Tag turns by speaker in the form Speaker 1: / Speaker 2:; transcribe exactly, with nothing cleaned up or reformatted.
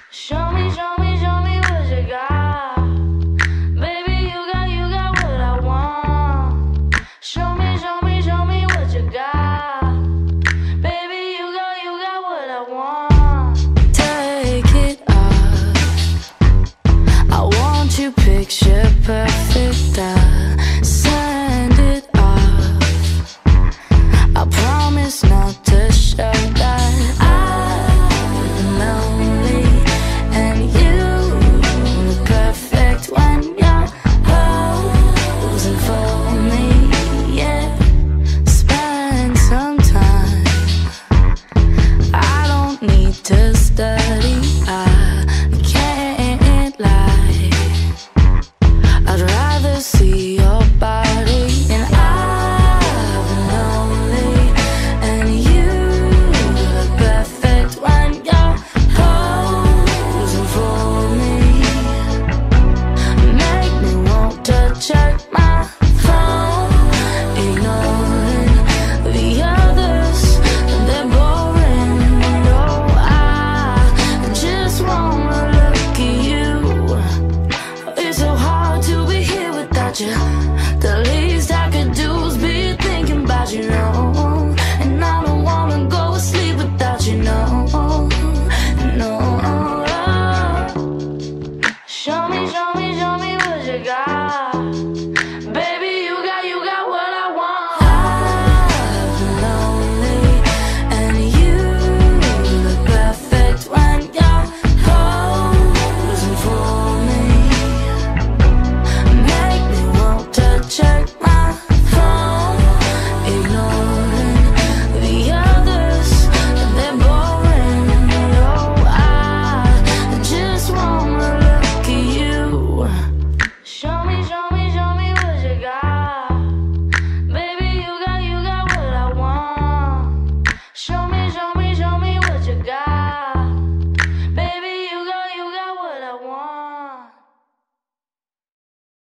Speaker 1: Show me, show me, show me what you got. Baby, you got, you got what I want. Show me, show me, show me what you got. Baby, you got, you got what I want. Take it off. I want you picture perfect. I send it off. I promise not to show that I'm lonely, and you look perfect when you're posing for me. Yeah, spend some time. I don't need to study